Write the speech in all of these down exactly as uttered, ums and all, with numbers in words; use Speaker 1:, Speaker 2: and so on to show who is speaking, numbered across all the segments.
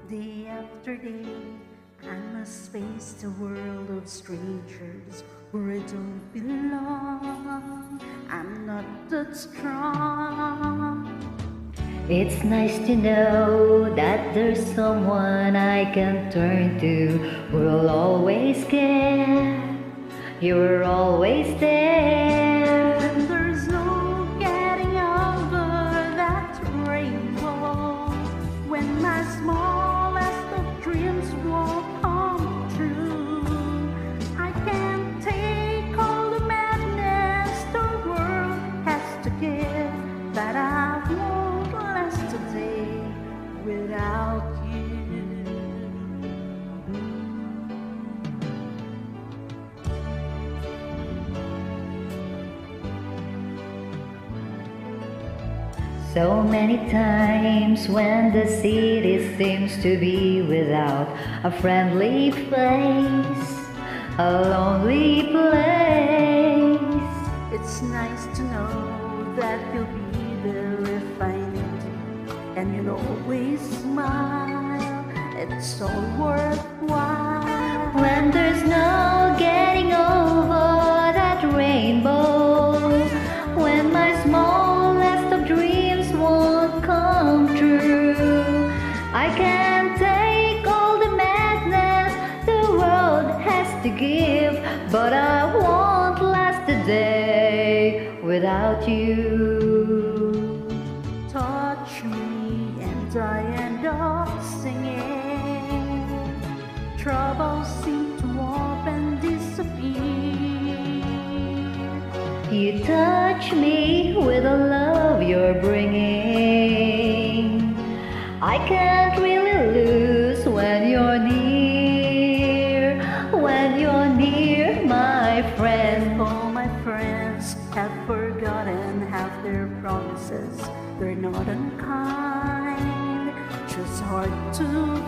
Speaker 1: Day after day, I must face the world of strangers where I don't belong. I'm not that strong.
Speaker 2: It's nice to know that there's someone I can turn to who'll always care. You're always there.
Speaker 1: And there's no getting over that rainbow when my smallest of dreams won't come true. I can't take all the madness the world has to give, but I won't last a day without you.
Speaker 2: So many times when the city seems to be without a friendly face, a lonely place.
Speaker 1: It's nice to know that you'll be there if I need you, and you'll always smile. It's all worthwhile
Speaker 2: When there's no getting over that rainbow, when my smallest of dreams won't come true. I can't take all the madness the world has to give, but I won't last a day without you.
Speaker 1: touch me and I end up singing. Troubles seem to warp and disappear.
Speaker 2: You touch me with the love you're bringing. I can't really lose when you're near, when you're near, my friend.
Speaker 1: All my friends have forgotten half their promises. They're not unkind, just hard to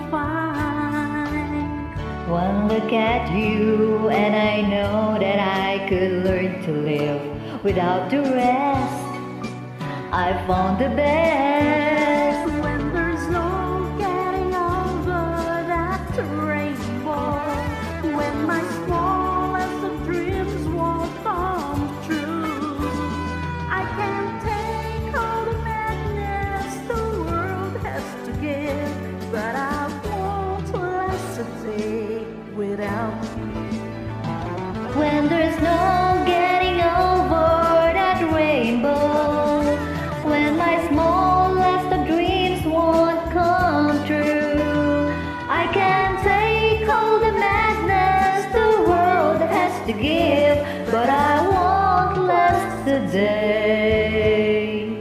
Speaker 1: find.
Speaker 2: One look at you and I know that I could learn to live without the rest. I found the best.
Speaker 1: When there's no getting over that rainbow, when my smallest of dreams won't come true, I can't take all the madness the world has to give, but I won't last a day without you.
Speaker 2: When there's no getting over that rainbow, when my smallest of dreams won't come true, I can't take all the madness the world has to give, but I won't last a day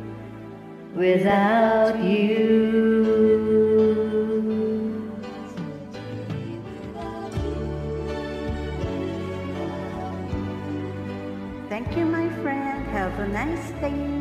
Speaker 2: without you.
Speaker 1: Thank you, my friend. Have a nice day.